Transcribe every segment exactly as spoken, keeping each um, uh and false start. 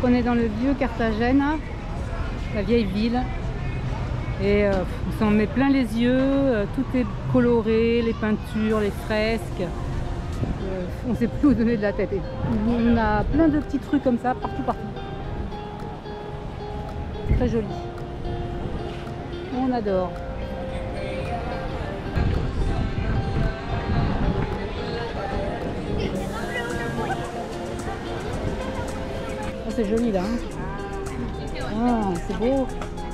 on est dans le vieux Carthagène, la vieille ville. Et euh, on s'en met plein les yeux, euh, tout est coloré, les peintures, les fresques. Euh, on ne sait plus où donner de la tête. Et on a plein de petits trucs comme ça, partout, partout. Très joli. On adore. Oh, c'est joli là. Hein. Ah, c'est beau.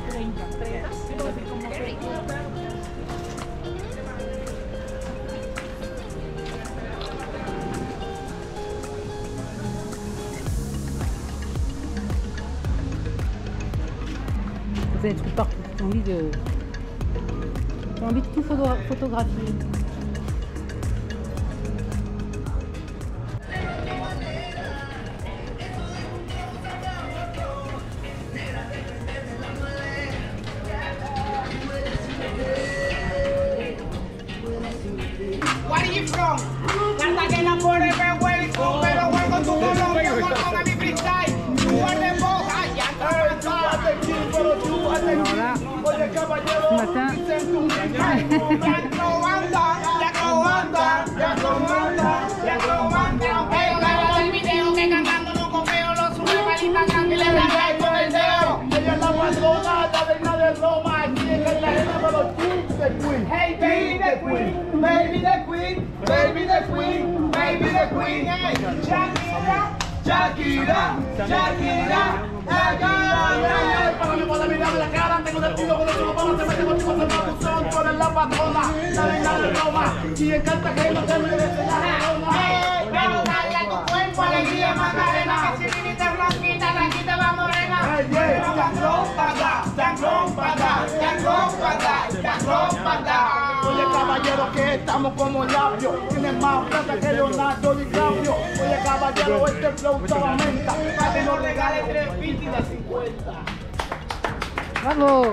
Vous avez des trucs partout. J'ai envie de, j'ai envie de tout photo photographier. Where are you from? Cartagena forever, where it's from, pero juego tu Colombia, welcome a mi freestyle. You are the boss, ay, ya Alors là, ce matin, hey, baby the queen, baby the queen, baby the queen, baby the queen, hey, Shakira, Shakira, Shakira, Shakira. Para mi poder mirarme la cara, tengo el tiro con los ojos, para se mete contigo, se me acusan, tú eres la patrona, la reina de Roma, y en Cartagena te mereces la corona. Hey, pero dale a tu cuerpo alegría, Macarena, que si viniste blanquita, blanquita va morena. Hey, yeah, ya rompada, ya rompada, ya rompada, ya rompada. Oye caballero que estamos como labios, tienes más plata que Leonardo DiCaprio. Oye caballero, este flow te aumenta, para que nos regale tres pintas y de cincuenta. bravo!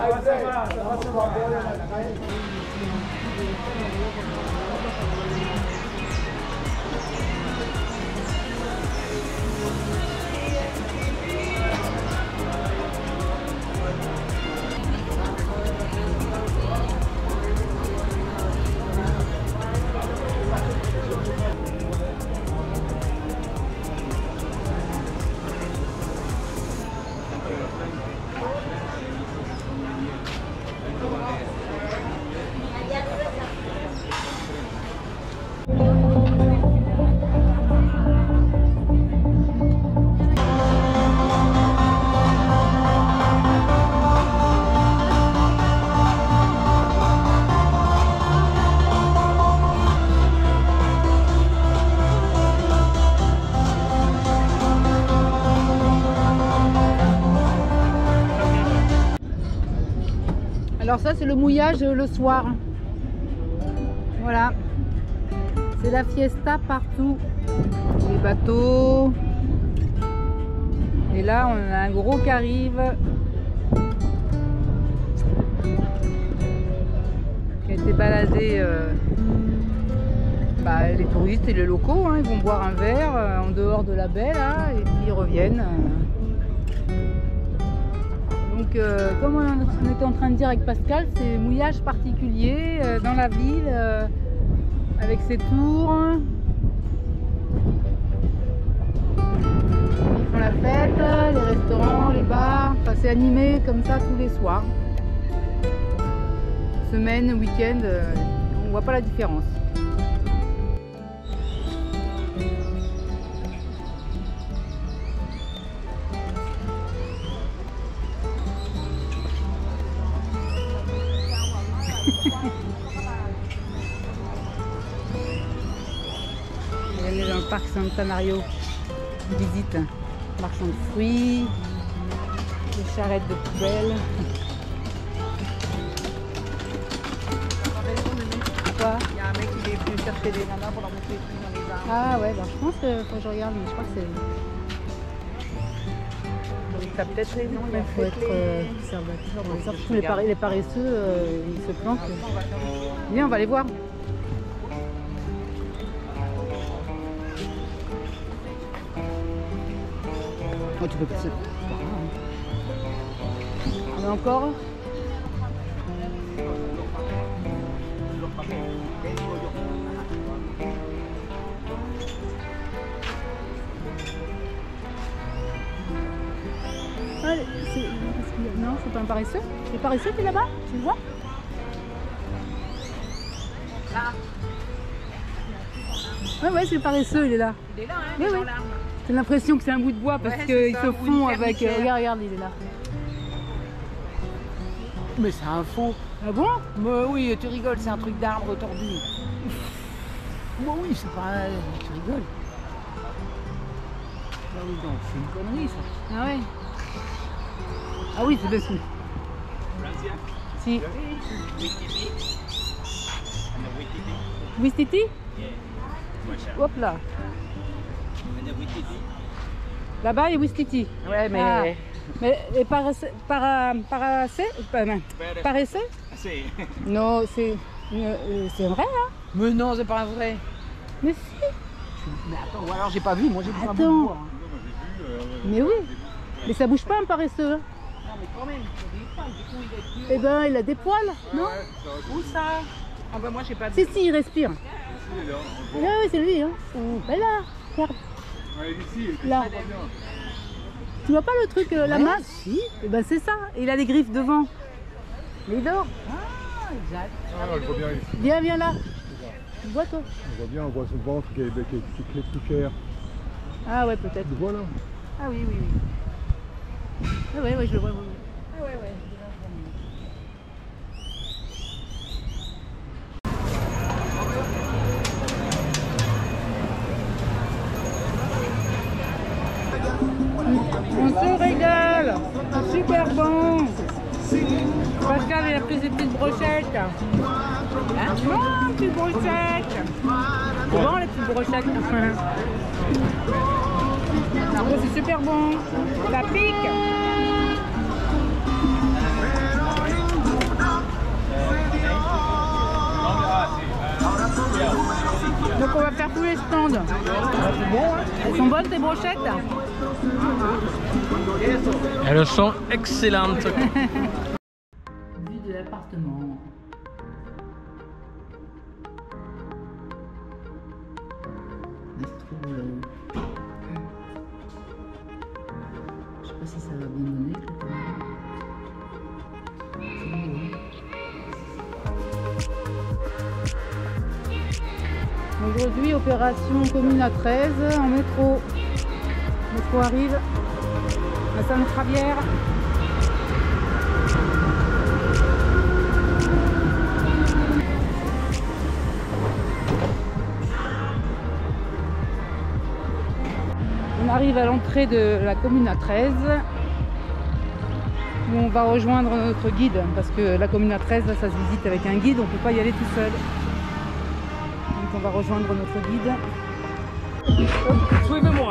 Alors ça c'est le mouillage le soir. Voilà. C'est la fiesta partout. Les bateaux. Et là on a un gros qui arrive. Qui a été baladé. Euh, bah, les touristes et les locaux, hein, ils vont boire un verre euh, en dehors de la baie là, et puis ils reviennent. Donc euh, comme on était en train de dire avec Pascal, c'est mouillage particulier euh, dans la ville euh, avec ses tours. Ils font la fête, les restaurants, les bars, enfin c'est animé comme ça tous les soirs. Semaine, week-end, euh, on voit pas la différence. On est dans le parc Santa Mario, visite, marchand de fruits, des charrettes de poubelle. Quoi? Il y a un mec qui est venu chercher des nanas pour leur mettre les fruits dans les arbres. Ah ouais, ben je pense que faut que je regarde, mais je crois que c'est... Donc t'as peut-être raison, il Il a faut fait être les... euh, conservateur. Surtout les, par les paresseux, euh, ils se planquent. Viens, on va les voir. Oh, tu peux passer. On a encore. Ah, c'est... Non, c'est pas un paresseux. Le paresseux qui est là-bas, tu le vois? Là. Ouais, ouais, c'est le paresseux, il est là. Il est là, hein, Oui, les oui. gens là. J'ai l'impression que c'est un bout de bois parce Ouais, qu'ils c'est se ça, ou font une avec... fermitière. Regarde, regarde, il est là. Mais c'est un faux. Ah bon? Mais oui, tu rigoles, c'est un truc d'arbre tordu. Moi oui, c'est pas un... Tu rigoles. Ah oui, donc c'est une connerie ça. Ah ouais. Ah oui, c'est dessous. Si. Wistiti? Hop là. Là-bas, il y a Wistiti. Ouais, mais... Ah. Mais et paresseux, para, paresseux, pas, non, paresseux? Non, c'est euh, c'est vrai, hein? Mais non, c'est pas un vrai. Mais si. Mais attends, ou alors j'ai pas vu, moi j'ai vu un bout de Attends. bois. Hein. Mais oui. Mais ça bouge pas un paresseux. Hein? Non mais quand même, il a des poils, du coup il est plus... Eh ben, il a des poils, non? Où ça? Ah bah moi j'ai pas de... Si, si, il respire. Ah oui, c'est lui, hein. Ben là, regarde. Là. Tu vois pas le truc, euh, la Ouais, masse? si. Eh ben c'est ça, et il a des griffes devant. Mais il dort. Ah, exact. Ah, je vois bien ici. Viens, viens là. Tu vois toi? On voit bien, on voit son ventre qui est, qui est, qui est plus clair. Ah ouais, peut-être. Tu le vois là? Ah oui, oui, oui. Ah ouais, ouais, je le vois. Oui, oui. Ah ouais, ouais. On se régale. C'est super bon. Pascal, il a pris ses petites brochettes. Hein? Non, petites brochettes. C'est bon les petites brochettes. Oh, c'est super bon. Ça pique. Donc on va faire tous les stands. Elles sont bonnes tes brochettes? Elles sont excellentes. Vue de l'appartement. C'est trop beau là-haut. Je sais pas si ça va bien donner avec la caméra. C'est beau, hein. Aujourd'hui, opération commune à treize en métro. Le métro arrive à Sainte-Travière. On arrive à l'entrée de la commune à treize où on va rejoindre notre guide parce que la commune à treize, là, ça se visite avec un guide, on ne peut pas y aller tout seul. Donc on va rejoindre notre guide. Suivez-moi.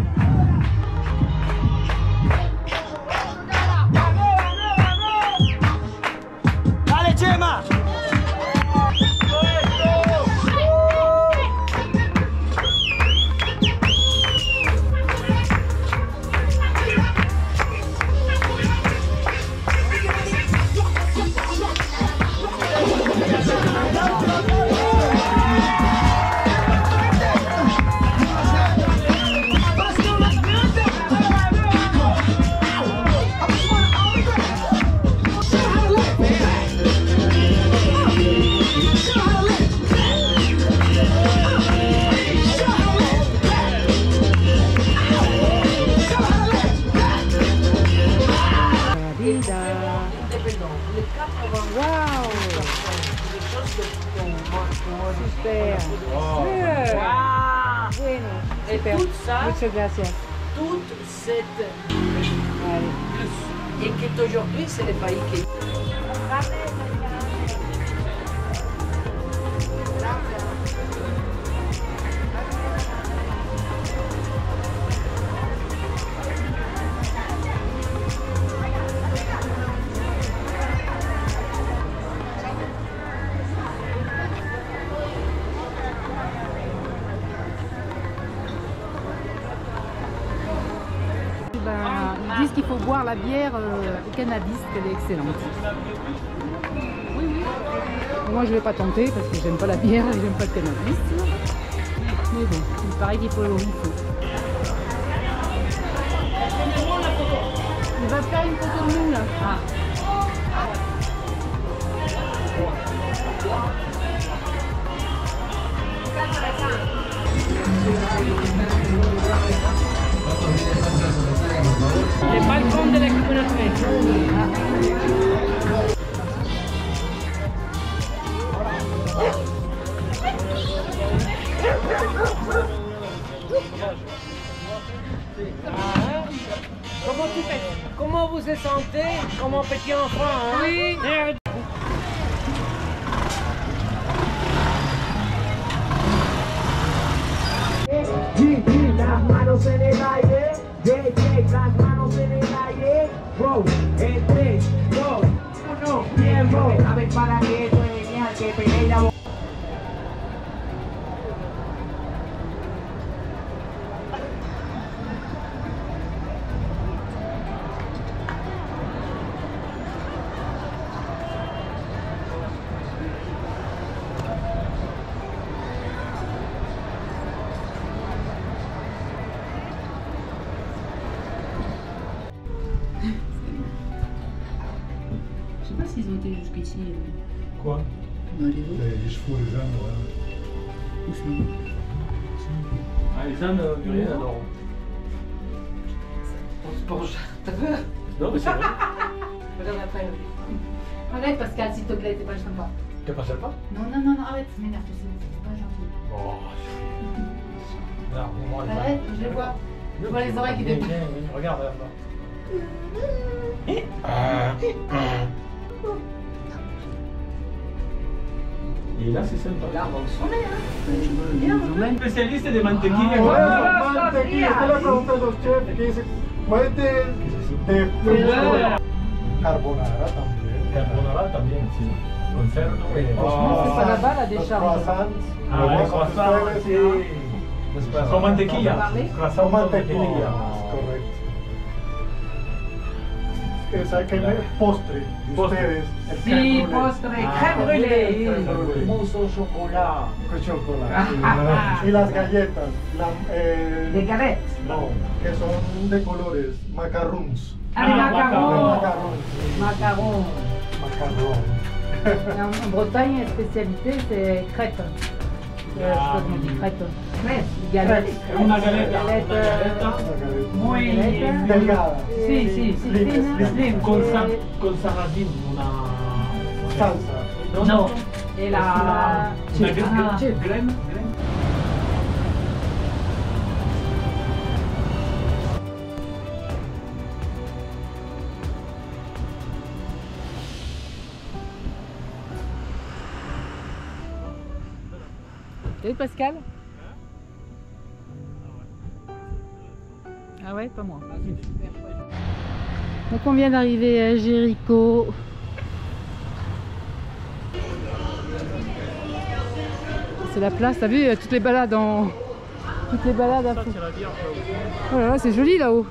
Allez, Gemma! Waouh! Super! Waouh! Bueno, Et super. tout ça, Muchas gracias. toute cette... Allez. Et qu'aujourd'hui, c'est le pays qui... Ben, disent qu'il faut boire la bière euh, au cannabis, qu'elle est excellente. Oui, oui. Moi je vais pas tenter parce que j'aime pas la bière et j'aime pas le cannabis. Mais bon, il paraît qu'il faut il faut. Il va faire une photo de nous là. Ah. Les balcons de la communauté. Comment tu fais? Comment vous vous sentez comme un petit enfant, hein? Oui. Las manos en el aire, yeah, yeah, las manos en el aire, wow, en tres, dos, uno, tiempo. ¿Sabes para qué esto es genial? Que pegué la boca. Je sais pas s'ils ont été jusqu'ici. Quoi? Dans les autres. Les chevaux, les ânes, ouais. Où sont Ah, les ânes euh, du rien alors. On se penche. T'as peur? Non, mais c'est vrai. Regarde après. Arrête Pascal, s'il te plaît, t'es pas sympa. T'es pas sympa? Non, non, non, non, arrête, ça m'énerve, tu sais, c'est pas gentil. Oh, là, on voit les Arrête, ânes. je les vois. Je vois les oreilles qui Viens, déboulent. viens, viens, regarde là-bas. Et là, c'est sympa. L'arbre au sommet, hein? Un spécialiste de mantequilla. Bueno, mantequilla, usted le pregunta a los chefs que dice, puede de carbonara también. Carbonara también, sí. Con cerdo. C'est pas là-bas la Los décharge. croissants, Ah, los les croissants, ustedes, sí. Después, Con mantequilla. Con mantequilla, correcto. Es que sabe que el postre de Postre. ustedes, el Sí, crème brûlée. postre, Ah, crème brûlée, crème brûlée. mousse au chocolat, Con chocolate. Y las galletas, la, eh, des galettes, no, que son de colores, macarons. ah, des Ah, macarons, Macarons. Macarons. Macarons. En, en Bretagne, la spécialité, c'est crêpes. Euh, je sais pas comment on dit crêpes. crêpes, Galettes. Una galeta. Galette, Una euh, galeta. muy Delgada. Sí, sí, sí. Slim, Slim. slim. Con, sa con sarrasin, una... Salsa. No, No. no. Et Una, la una Ah. crème, crème. T'as vu Pascal? Ah ouais, pas moi. Donc on vient d'arriver à Jéricho. C'est la place, t'as vu toutes les balades en... Toutes les balades à fond. Oh là là, c'est joli là-haut.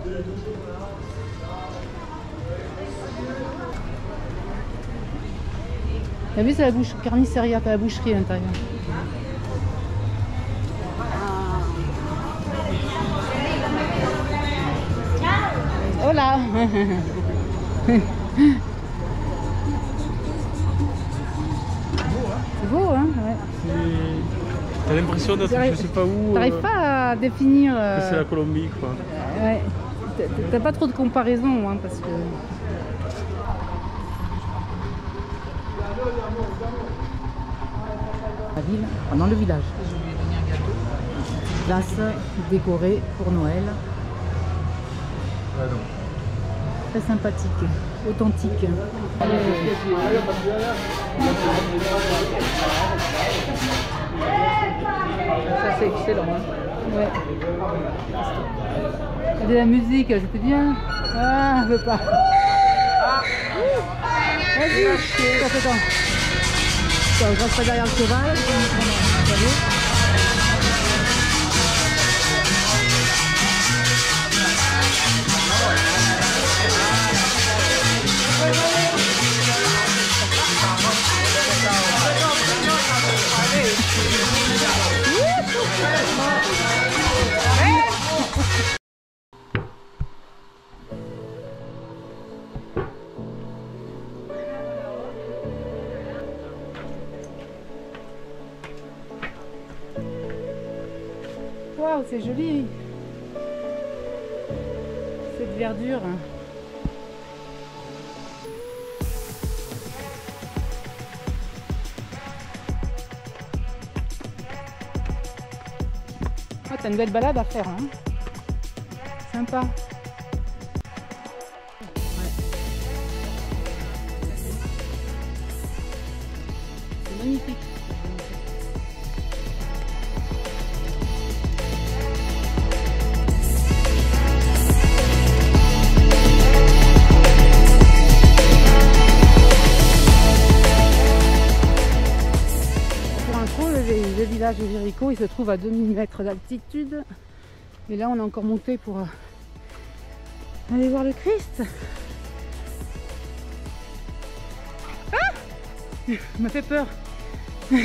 T'as vu, c'est la bouche carnisseria, t'as la boucherie à l'intérieur. Oh là. C'est beau, hein, ouais. T'as l'impression d'être je sais pas où. T'arrives euh, pas à définir... euh, que c'est la Colombie, quoi. Ouais. T'as- T'as pas trop de comparaison, hein, parce que... La ville, enfin, dans le village. Place décorée pour Noël. Très sympathique, authentique. Ça c'est excellent. Hein. Ouais. Il y a de la musique, c'était bien. Ah, je veux pas. Vas-y, ça fait temps. Attends, je reste pas derrière le cheval. Waouh, c'est joli. Cette verdure. Oh, t'as une belle balade à faire, hein. Sympa. Ouais. C'est magnifique. Le village de Jéricho, il se trouve à deux mille mètres d'altitude. Et là, on a encore monté pour euh, aller voir le Christ. Ah, il m'a fait peur. Eh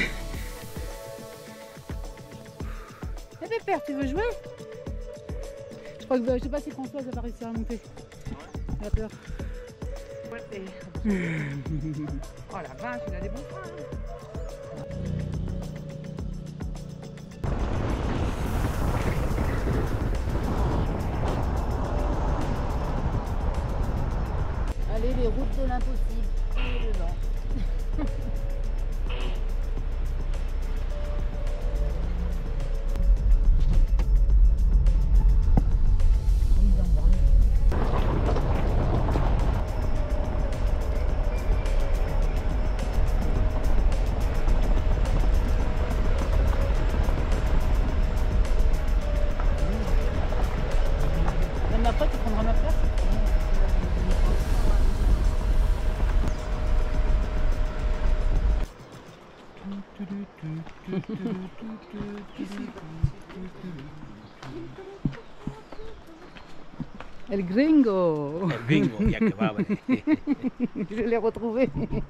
Pépère, tu veux jouer? Je crois que je sais pas si Françoise va réussir à monter. Elle a peur. Oh la vache, il a des bons freins. Allez, les routes de l'impossible. Et dedans. Même après, tu prendras ma place. El Gringo. El Gringo, ya que va, vale. Je l'ai retrouvé.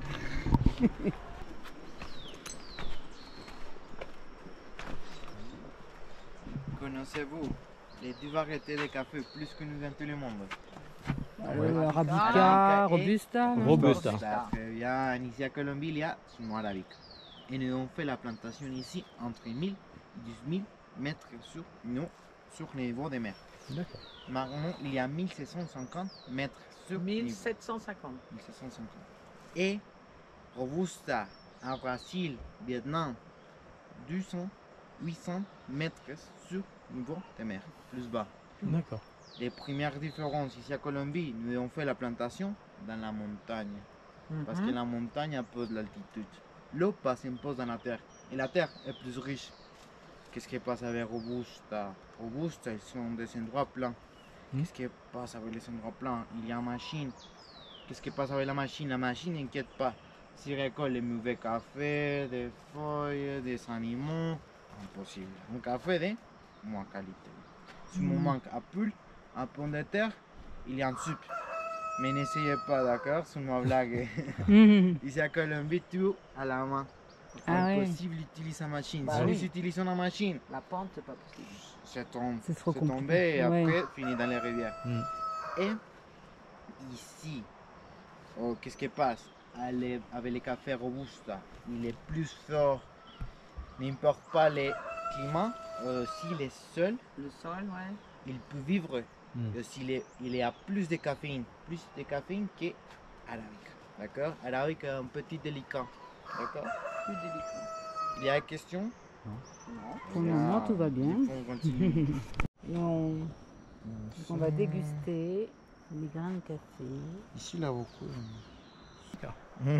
Connaissez-vous les deux variétés de café plus connues dans tout le monde? Euh, Arabica, Arabica et Robusta. non? Robusta. Très bien, ici à Colombie, il y a seulement Arabica. Et nous avons fait la plantation ici entre mille et dix mille mètres sur, nous, sur le niveau des mers. D'accord. Maintenant, il y a mille sept cent cinquante mètres sur mille sept cent cinquante. mille sept cent cinquante. Et Robusta, en Brésil, Vietnam, deux cents, huit cents mètres sur le niveau des mers, plus bas. D'accord. Les premières différences ici à Colombie, nous avons fait la plantation dans la montagne. Parce que la montagne impose l'altitude. L'eau passe impose dans la terre. Et la terre est plus riche. Qu'est-ce qui passe avec Robusta? Robusta, ils sont des endroits plans. Mm. Qu'est-ce qui passe avec les endroits plans? Il y a une machine. Qu'est-ce qui passe avec la machine? La machine n'inquiète pas. S'il récolte les mauvais cafés, des feuilles, des animaux, impossible. Un café de moins qualité. Si on manque à poule, un pont de terre, il y a un soupe. Mais n'essayez pas, d'accord? C'est une blague. Ici à Colombie, tout à la main. C'est Ah ouais. impossible d'utiliser la machine. Bah si oui. nous utilisons la machine, La pente, c'est pas possible. c'est tombé, C'est trop c'est compliqué. tombé et Ouais. après fini dans les rivières. Mm. Et ici, oh, qu'est-ce qui passe? Allez, avec les cafés Robusta, il est plus fort. N'importe pas les climats, euh, s'il est seul, Le sol, ouais. il peut vivre. Mm. Euh, s'il est, il a plus de caféine, plus de caféine que Arabica. D'accord? Arabica est un petit délicat. D'accord? Plus délicat. Il y a une question? Non. Pour le moment, tout va bien. Il faut continuer. Et on, donc on va déguster les grains de café. Ici, là, beaucoup. D'accord.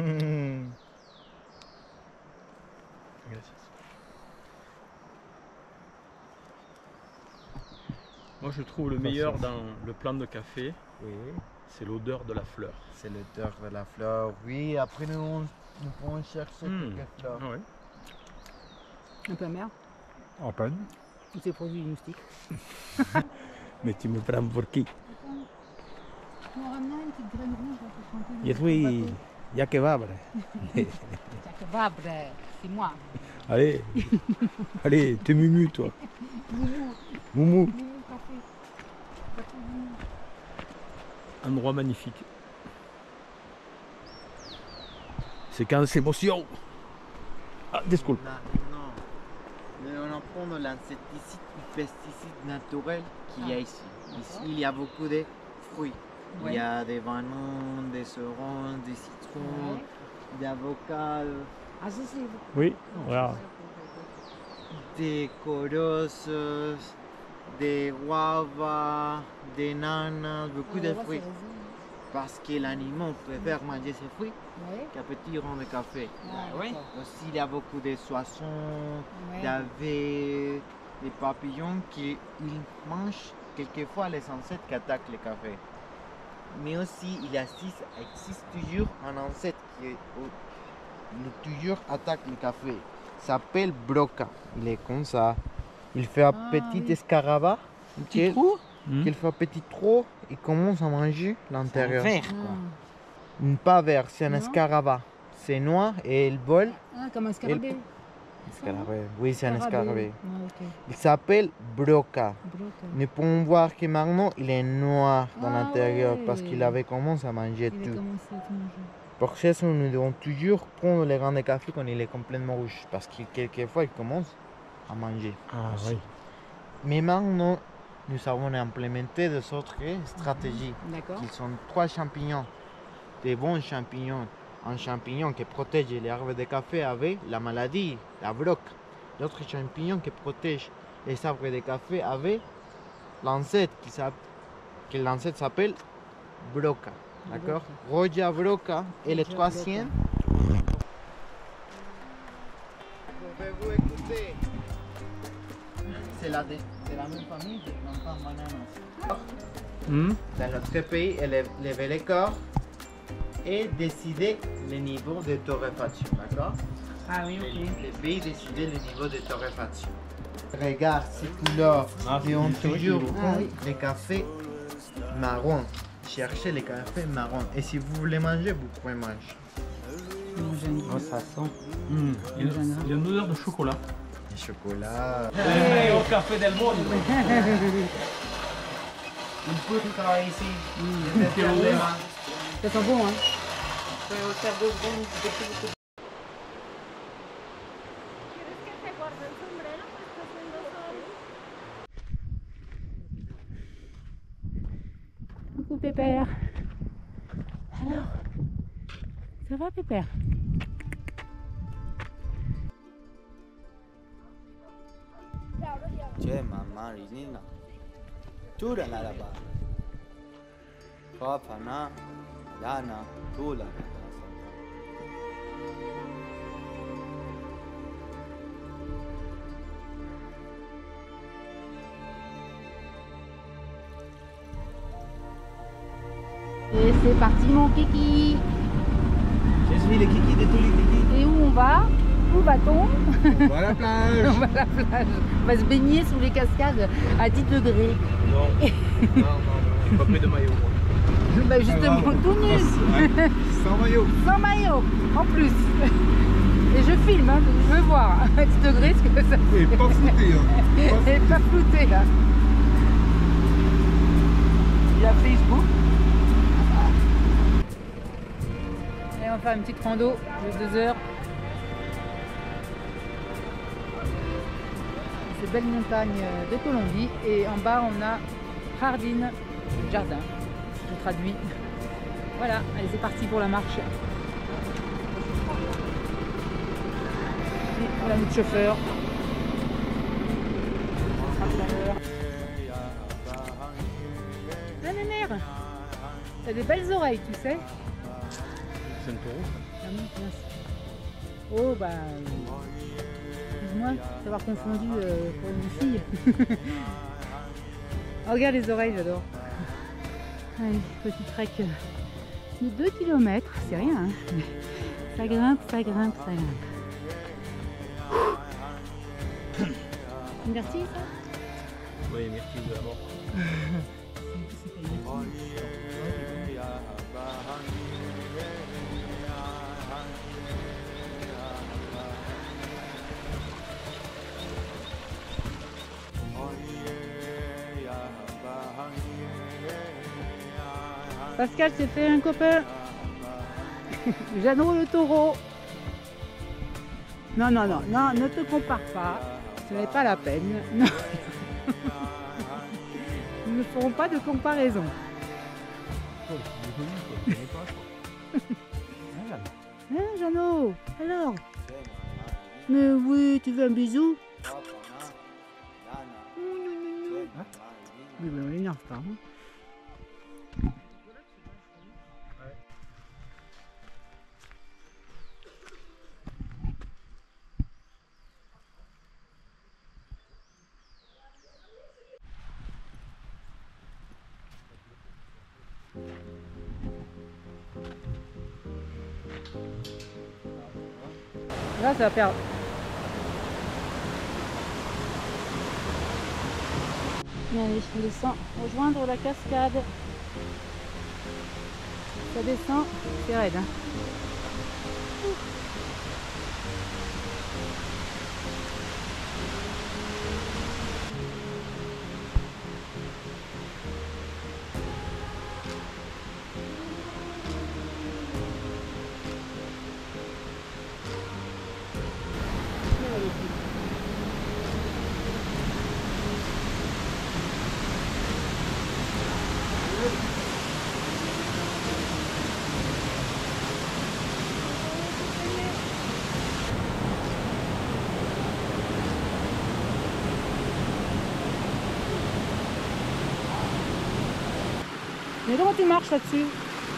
Gracias. Moi, je trouve le meilleur dans le plant de café, Oui, c'est l'odeur de la fleur. c'est l'odeur de la fleur. Oui, après, nous, on- nous pouvons chercher Mm. quelques fleurs. Ah ouais. Un peu amer. En panne. Ou c'est produit du moustique. Mais tu me prends pour qui? On ramène une petite graine rouge pour chanter. Je suis ya que va, vale. C'est moi. Allez, allez, t'es mumu toi. Moumou. Endroit magnifique. Séquence émotion. Ah, disculpe. Là, non. Mais on apprend l'insecticide ou pesticide naturel qu'il y a ici. Ici, il y a beaucoup de fruits. Ouais. Il y a des bananes, des oranges, des citrons, Ouais. des avocats, Ah, si, si. Oui, voilà. des corosses, des guavas, des nanas, beaucoup de fruits. Parce que l'animal préfère manger ces fruits Ouais. qu'un petit rond de café. Ah, Oui. d'accord. Aussi, il y a beaucoup de soissons, Ouais. d'abeilles, des papillons qui ils mangent quelquefois les insectes qui attaquent le café. Mais aussi, il existe, existe toujours un insecte qui est, il toujours attaque le café. Il s'appelle broca. Il est comme ça. Il fait un Ah, petit oui. escarabée. Petit qu'il- trou. qu'il fait un petit trou et commence à manger l'intérieur. Vert, Mm, Pas vert, c'est un Non. escarabée. C'est noir et il vole. Ah, comme un scarabée. Escarabée. Oui, c'est un escarabée. Ah, ok. Il s'appelle broca. Broca. Nous pouvons voir que maintenant il est noir dans Ah l'intérieur parce ouais. qu'il avait commencé à manger Il a tout. commencé à tout manger. Pour ça, nous devons toujours prendre les grains de café quand il est complètement rouge parce que quelquefois il commence à manger. Ah aussi. oui. Mais maintenant, nous avons implémenté des autres stratégies. D'accord. Qui sont trois champignons, des bons champignons. Un champignon qui protège les arbres de café avec la maladie, la broca. L'autre champignon qui protège les arbres de café avec l'insecte qui s'appelle, que l'insecte s'appelle broca. D'accord? Roja broca. Et le Roja troisième. Pouvez-vous écouter? C'est la, de- c'est la même famille de plantain bananas. Hmm. Dans notre pays, élever les corps et décider le niveau de torréfaction, d'accord? Ah oui, Les, ok. les pays décider le niveau de torréfaction. Regarde ces couleurs, Ah, et on c'est vrai toujours qu'il est beau. prend Ah oui. les cafés marrons. Cherchez les cafés marrons. Et si vous voulez manger, vous pouvez manger. Oh, ça sent. Hmm. Il, y a, il y a une odeur de chocolat. Du chocolat. Au café del monde. Il faut travailler ici. Ça sent bon, hein. Coucou Pépère. Alors, ça va Pépère? Che mamma rinina. Tura la ba. Papa na. Dana. Tula. Et c'est parti mon kiki. Je suis le kiki de tous les kikis. Et où on va? Où va-t-on? On va à la plage. On va à la plage. On va se baigner sous les cascades à dix degrés. Non, non, non, non, je suis pas pris de maillot. Moi. Bah justement, tout nu. Sans maillot. Sans maillot, en plus. Et je filme, hein, je veux voir à dix degrés ce que ça fait. Et pas flouté, hein. Et pas flouté là. Il y a Facebook. Et on va faire une petite rando de deux heures. Ces belles montagnes de Colombie. Et en bas on a Jardin, jardin, je traduis. Voilà, allez c'est parti pour la marche. Et voilà notre chauffeur. Ah Nénère, t'as des belles oreilles, tu sais. C'est un taureau. Ah oui, mince. Oh bah, euh, excuse-moi d'avoir confondu euh, pour une fille. Oh, regarde les oreilles, j'adore. Allez, petit trek de deux kilomètres, c'est rien. Hein. Ça grimpe, ça grimpe, ça grimpe. Une vertige ça? Oui, merci de la mort. Pascal s'est fait un copain. Jeannot le taureau. Non, non, non, non, ne te compare pas. Ce n'est pas la peine. Non. Nous ne ferons pas de comparaison. Hein, Jeannot? Alors? Mais oui, tu veux un bisou? Oui, mais on l'énerve pas. Hein. Là, ça va faire... Allez, on descend, rejoindre la cascade. Ça descend, c'est raide. Hein. Mais comment tu marches là-dessus?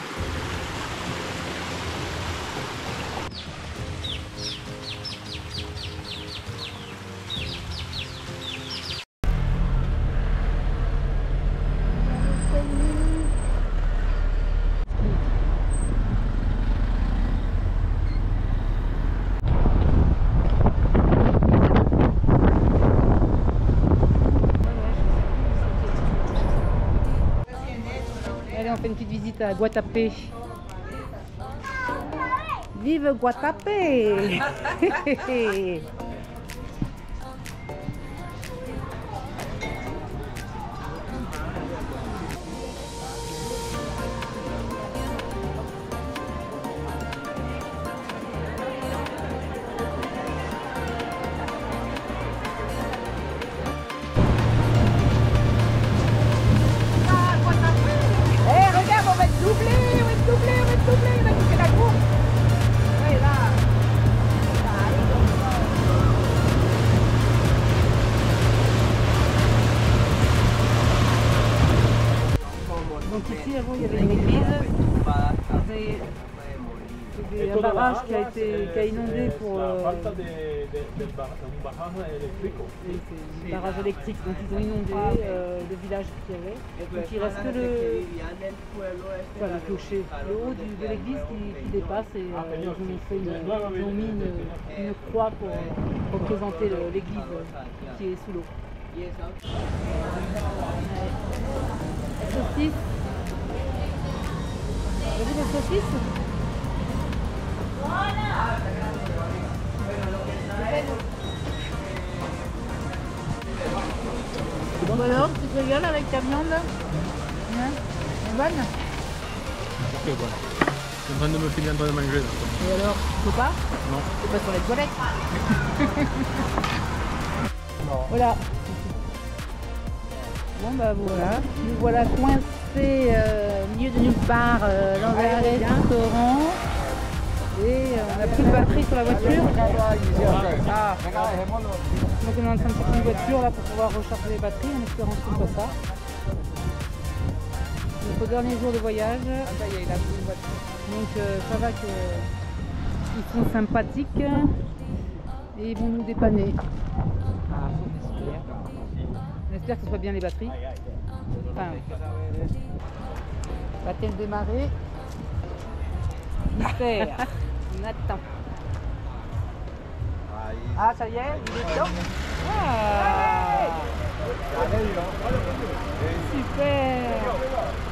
Allez, on fait une petite visite à Guatapé. Vive Guatapé! Donc ici avant il y avait une église, c'était un barrage qui a été qui a inondé pour euh, un barrage électrique, donc ils ont inondé euh, le village qu'il y avait. Donc il reste que le, enfin, le clocher, le haut du, de l'église qui, qui dépasse et euh, ils, ont fait une, ils ont mis une, une croix pour euh, représenter l'église qui est sous l'eau. Saucisse. Vous avez vu les saucisses? Bon alors, tu te régales avec ta viande? Hein? Elle est bonne? Ok, bon. Je suis en train de me filer un peu de manger là. Et alors, tu peux pas? Non. Tu peux pas sur les toilettes? Voilà. Bon bah voilà, nous voilà coincés euh, au milieu de nulle part euh, dans un restaurant et euh, on n'a plus de batterie sur la voiture. Ah. Donc on est en train de prendre une voiture là pour pouvoir recharger les batteries en espérant que ce soit ça. Notre dernier jour de voyage. Donc euh, ça va qu'ils sont sympathiques et ils vont nous dépanner. Ah, on espère que ce soit bien les batteries. Enfin, va-t-elle démarrer? Mystère. On attend. Ah, ça y est, il est dedans. Ah, super.